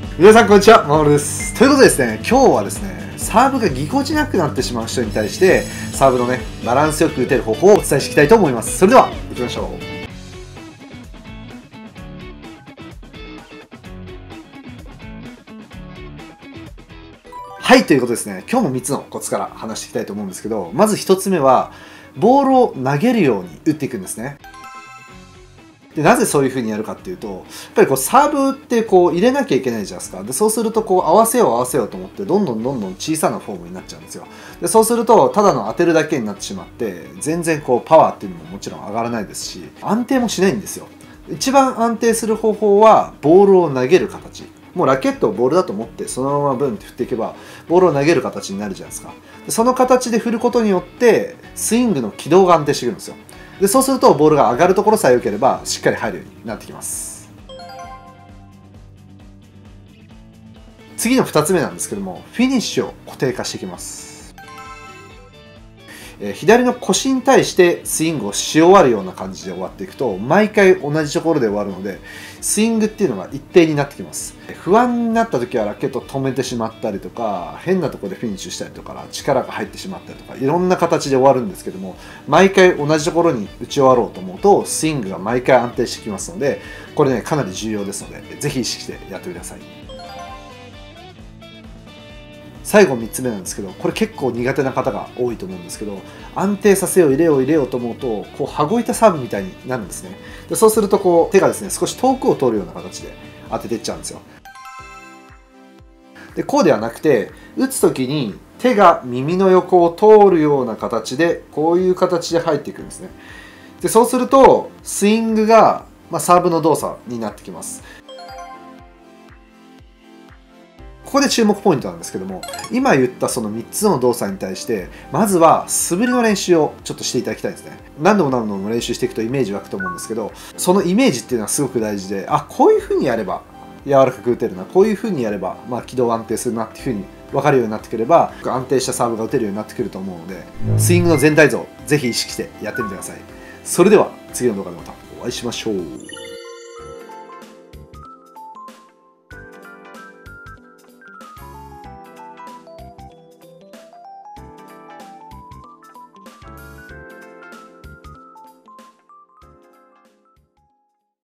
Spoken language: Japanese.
皆さんこんにちは、まもるです。ということでですね、今日はですね、サーブがぎこちなくなってしまう人に対して、サーブのね、バランスよく打てる方法をお伝えしていきたいと思います。それでは、行きましょう。はい、ということですね、今日も3つのコツから話していきたいと思うんですけど、まず1つ目は、ボールを投げるように打っていくんですね。でなぜそういう風にやるかっていうと、やっぱりこうサーブってこう入れなきゃいけないじゃないですか。でそうするとこう合わせようと思ってどんどん小さなフォームになっちゃうんですよ。でそうするとただの当てるだけになってしまって全然こうパワーっていうのももちろん上がらないですし、安定もしないんですよ。一番安定する方法はボールを投げる形。もうラケットをボールだと思ってそのままブンって振っていけばボールを投げる形になるじゃないですか。でその形で振ることによってスイングの軌道が安定してくるんですよ。でそうするとボールが上がるところさえ良ければしっかり入るようになってきます。次の2つ目なんですけども、フィニッシュを固定化していきます。左の腰に対してスイングをし終わるような感じで終わっていくと毎回同じところで終わるのでスイングっていうのが一定になってきます。不安になった時はラケットを止めてしまったりとか変なところでフィニッシュしたりとか力が入ってしまったりとかいろんな形で終わるんですけども、毎回同じところに打ち終わろうと思うとスイングが毎回安定してきますので、これねかなり重要ですのでぜひ意識してやってください。最後3つ目なんですけど、これ結構苦手な方が多いと思うんですけど、安定させよう入れようと思うとこう羽子板サーブみたいになるんですね。でそうするとこう手がですね少し遠くを通るような形で当てていっちゃうんですよ。でこうではなくて打つ時に手が耳の横を通るような形でこういう形で入っていくんですね。でそうするとスイングが、サーブの動作になってきます。ここで注目ポイントなんですけども、今言ったその3つの動作に対してまずは素振りの練習をちょっとしていただきたいですね。何度も練習していくとイメージ湧くと思うんですけど、そのイメージっていうのはすごく大事で、こういう風にやれば柔らかく打てるな、こういう風にやれば軌道安定するなっていう風に分かるようになってくれば安定したサーブが打てるようになってくると思うので、スイングの全体像ぜひ意識してやってみてください。それでは次の動画でまたお会いしましょう。